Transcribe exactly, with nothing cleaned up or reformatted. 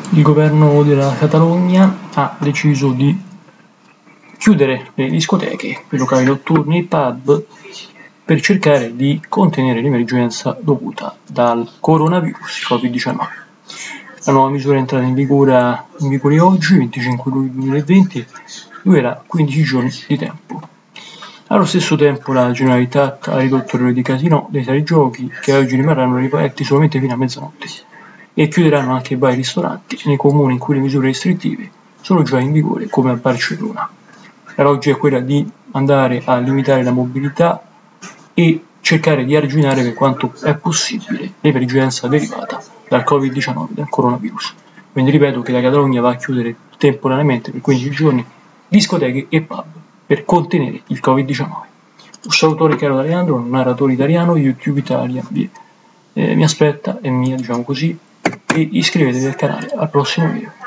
il governo della Catalogna ha deciso di chiudere le discoteche, i locali notturni, i pub, per cercare di contenere l'emergenza dovuta dal coronavirus covid diciannove. La nuova misura è entrata in vigore, in vigore oggi, venticinque luglio duemilaventi, durerà quindici giorni di tempo. Allo stesso tempo la Generalitat ha ridotto le ore di casino dei sali giochi, che oggi rimarranno riaperti solamente fino a mezzanotte, e chiuderanno anche i bar e ristoranti nei comuni in cui le misure restrittive sono già in vigore, come a Barcellona. La logica è quella di andare a limitare la mobilità e cercare di arginare per quanto è possibile l'emergenza derivata dal covid diciannove, dal coronavirus. Quindi ripeto che la Catalogna va a chiudere temporaneamente per quindici giorni discoteche e pub per contenere il covid diciannove. Un salutore caro da Leandro, un narratore italiano, YouTube Italia, vi, eh, mi aspetta e mia, diciamo così, e iscrivetevi al canale al prossimo video.